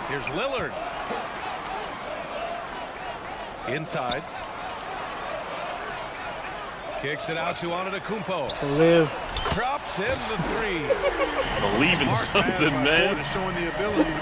Here's Lillard. Inside. Kicks it out to Antetokounmpo. Live. Drops in the three. Believe in something, man. Showing the ability